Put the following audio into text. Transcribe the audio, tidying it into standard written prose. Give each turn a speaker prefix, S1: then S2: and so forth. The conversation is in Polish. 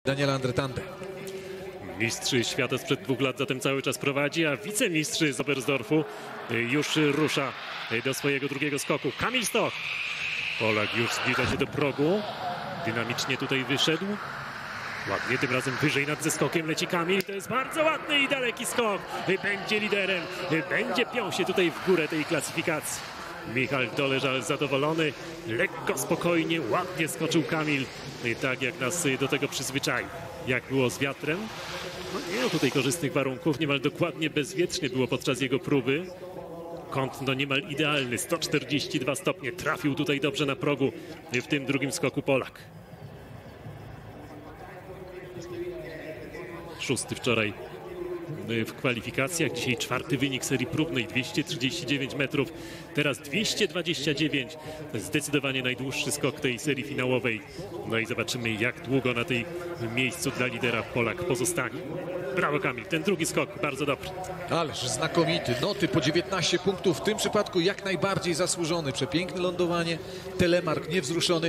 S1: Daniela Andretande.
S2: Mistrz świata sprzed 2 lat zatem cały czas prowadzi, a wicemistrz z Oberstdorfu już rusza do swojego drugiego skoku. Kamil Stoch. Polak już zbliża się do progu. Dynamicznie tutaj wyszedł. Ładnie, tym razem wyżej nad zeskokiem leci Kamil. To jest bardzo ładny i daleki skok. Będzie liderem, będzie piął się tutaj w górę tej klasyfikacji. Michał Doleżal zadowolony, lekko, spokojnie, ładnie skoczył Kamil. Tak jak nas do tego przyzwyczaił. Jak było z wiatrem? No nie miał tutaj korzystnych warunków, niemal dokładnie bezwietrznie było podczas jego próby. Kąt no niemal idealny, 142 stopnie. Trafił tutaj dobrze na progu w tym drugim skoku Polak. 6. wczoraj w kwalifikacjach. Dzisiaj 4. wynik serii próbnej, 239 metrów. Teraz 229. Zdecydowanie najdłuższy skok tej serii finałowej. No i zobaczymy, jak długo na tej miejscu dla lidera Polak pozostanie. Brawo Kamil, ten drugi skok bardzo dobry.
S1: Ależ znakomity. Noty po 19 punktów. W tym przypadku jak najbardziej zasłużony. Przepiękne lądowanie. Telemark niewzruszony.